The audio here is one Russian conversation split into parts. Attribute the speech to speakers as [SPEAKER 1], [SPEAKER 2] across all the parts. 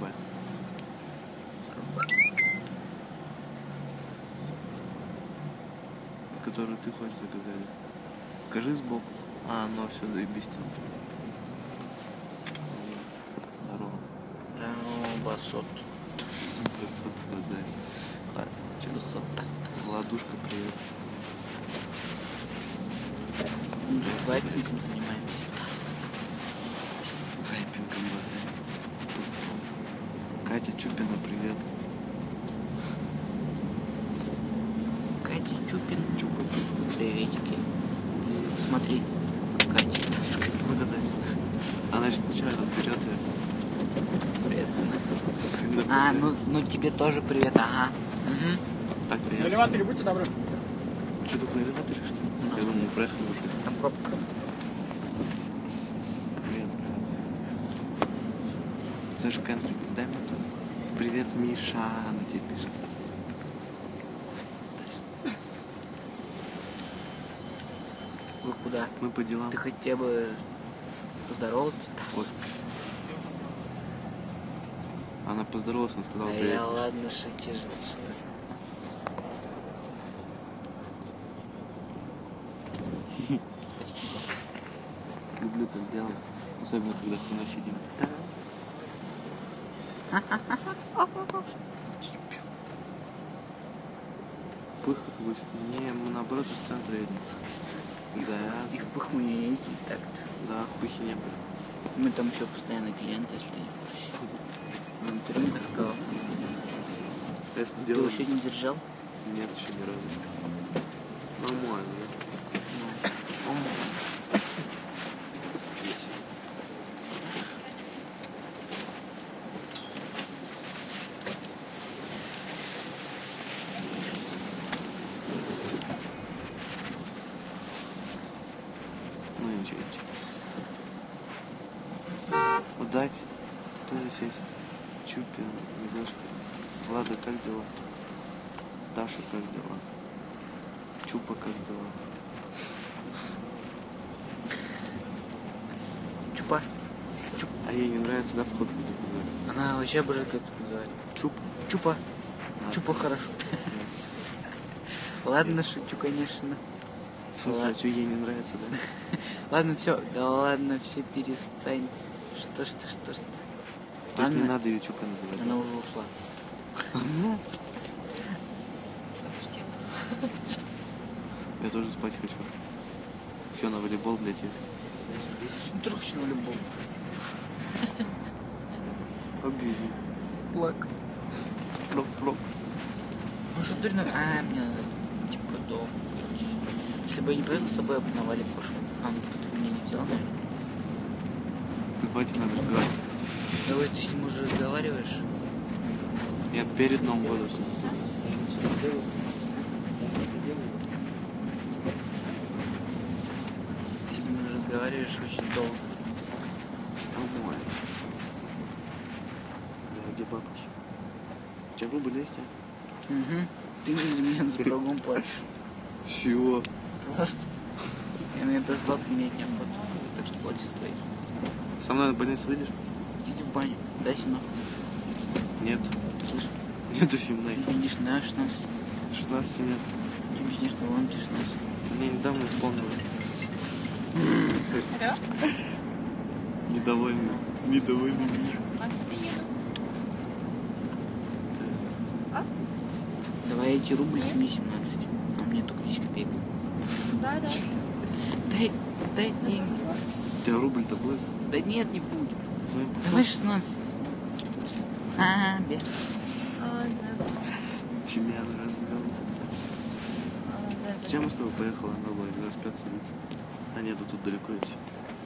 [SPEAKER 1] РБ. Которую ты хочешь заказать. Скажи сбоку. А, ну все, заебись там. Здорово.
[SPEAKER 2] Ну, басот.
[SPEAKER 1] Басот, базарь. Ладно, чё?
[SPEAKER 2] Басот.
[SPEAKER 1] Ладушка, привет.
[SPEAKER 2] Вайпингом занимаемся.
[SPEAKER 1] Вайпингом базарь. Катя Чупина, привет.
[SPEAKER 2] Катя Чупин, приветики. Смотри, Катя таскает.
[SPEAKER 1] Выгадай. Она же случайно вперед.
[SPEAKER 2] Привет, сына.
[SPEAKER 1] Сына.
[SPEAKER 2] А, ну тебе тоже привет, ага. Угу.
[SPEAKER 1] Так,
[SPEAKER 3] На
[SPEAKER 1] приятно.
[SPEAKER 3] элеваторе будьте добры.
[SPEAKER 1] Что, только на элеваторе, что ли? Я думал, проехали уже.
[SPEAKER 2] Там пробка.
[SPEAKER 1] Привет. Слышь, Кентрик, дай мне тут. Привет, Миша, она тебе пишет.
[SPEAKER 2] Вы куда?
[SPEAKER 1] Мы по делам.
[SPEAKER 2] Ты хотя бы поздороваться,
[SPEAKER 1] Ой.
[SPEAKER 2] Тасс?
[SPEAKER 1] Она поздоровалась, она сказала
[SPEAKER 2] Да
[SPEAKER 1] привет.
[SPEAKER 2] я ладно шутишь, что ли?
[SPEAKER 1] Люблю так делать. Особенно, когда в кино сидим. Пых, не, мы наоборот из центра едем. Да,
[SPEAKER 2] Их пыху не ездит так.
[SPEAKER 1] да, пыхи не было.
[SPEAKER 2] Мы там еще постоянно клиенты, если ты не в курсе. Он турин так сказал.
[SPEAKER 1] Если
[SPEAKER 2] Ты
[SPEAKER 1] делаем...
[SPEAKER 2] его сегодня держал?
[SPEAKER 1] Нет, еще ни разу. Нормально, да? Нормально. Весело. Ну ничего, ничего. Удать. Кто здесь есть? Чупин, Медошка. Влада, как дела? Даша, как дела? Чупа, как дела?
[SPEAKER 2] Чупа.
[SPEAKER 1] А ей не нравится, да, вход будет называть?
[SPEAKER 2] Она вообще обожает, как это называть.
[SPEAKER 1] Чуп?
[SPEAKER 2] Чупа.
[SPEAKER 1] А,
[SPEAKER 2] Чупа хорошо. Ладно, шучу, конечно.
[SPEAKER 1] В смысле, а что ей не нравится, да?
[SPEAKER 2] Ладно, все. Да ладно, все перестань. Что ж ты.
[SPEAKER 1] То есть не
[SPEAKER 2] Ладно.
[SPEAKER 1] надо ее Чупой называть?
[SPEAKER 2] Она уже ушла.
[SPEAKER 1] Я тоже спать хочу. Еще на волейбол, блядь, ехать.
[SPEAKER 2] Ну, трухчину любовь.
[SPEAKER 1] Объясни.
[SPEAKER 2] Плак.
[SPEAKER 1] Флок.
[SPEAKER 2] Ну что дурно? А, мне надо, типа, дом. Если бы я не поехал с тобой, я бы на валик пошел. А, ну ты меня не взял, наверное.
[SPEAKER 1] С батей надо разговаривать.
[SPEAKER 2] Давай ты с ним уже разговариваешь.
[SPEAKER 1] Я перед Новым годом с ним встречаюсь.
[SPEAKER 2] Ты с ним уже разговариваешь очень долго.
[SPEAKER 1] Нормально. Да, где бабки? У тебя рубль есть, а?
[SPEAKER 2] Угу. Ты за меня с врагом платишь.
[SPEAKER 1] Чего?
[SPEAKER 2] Просто. Я на это с бабками менять не охота. Так что плати свои.
[SPEAKER 1] Со мной на больницу выйдешь?
[SPEAKER 2] Иди в баню. Дай 17.
[SPEAKER 1] Нет.
[SPEAKER 2] Слышь,
[SPEAKER 1] Нету 17.
[SPEAKER 2] ты видишь на 16.
[SPEAKER 1] 16 нет.
[SPEAKER 2] Ты видишь, что вон 16.
[SPEAKER 1] Мне недавно исполнилось.
[SPEAKER 4] Алло?
[SPEAKER 1] Недовольный. Недовольный мир.
[SPEAKER 4] А тебе еду.
[SPEAKER 2] Давай эти рубли, мне 17. А мне только 10 копеек.
[SPEAKER 4] Да.
[SPEAKER 2] Дай
[SPEAKER 4] Ну,
[SPEAKER 2] деньги.
[SPEAKER 1] У тебя рубль-то будет?
[SPEAKER 2] Да нет, не будет.
[SPEAKER 1] Ну,
[SPEAKER 2] Давай 16. А, без.
[SPEAKER 4] Да.
[SPEAKER 1] Тимян развел. Зачем мы с тобой поехала на Новый год? Распят садиться. А нет, тут далеко идти.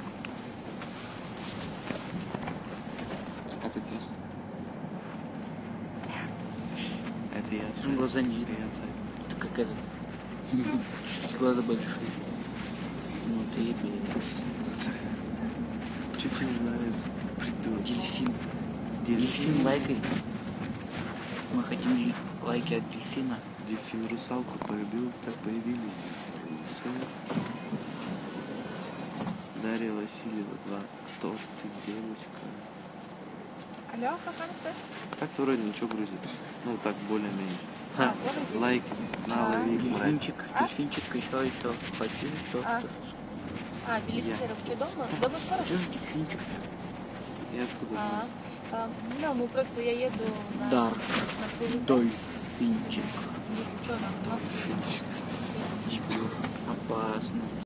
[SPEAKER 1] А ты пес? Это я.
[SPEAKER 2] Ну, глаза не видно.
[SPEAKER 1] Это я царь.
[SPEAKER 2] Ты как этот. Все-таки глаза большие. Ну ты и
[SPEAKER 1] Что тебе не нравится? Придурок.
[SPEAKER 2] дельфин. Дельфин лайкай. Мы хотим лайки от дельфина.
[SPEAKER 1] Дельфин русалку полюбил, так появились. Все. Дарья Васильева 2. Кто ж ты, девочка?
[SPEAKER 4] Лёха, как ты?
[SPEAKER 1] Так-то вроде ничего грузит. Ну, так, более-менее. Ха,
[SPEAKER 4] вроде.
[SPEAKER 1] лайк на лови, брать.
[SPEAKER 2] Дельфинчик,
[SPEAKER 4] А?
[SPEAKER 2] дельфинчик, еще. Хочу еще.
[SPEAKER 4] А. Велосипедом. Что, дома? Дома скоро?
[SPEAKER 2] Что за дельфинчик?
[SPEAKER 1] Я откуда знаю?
[SPEAKER 4] Ну, мы просто, я еду на...
[SPEAKER 2] Дар.
[SPEAKER 4] На повезло.
[SPEAKER 2] Дольфинчик.
[SPEAKER 4] Если что, там, ну,
[SPEAKER 2] Опасно.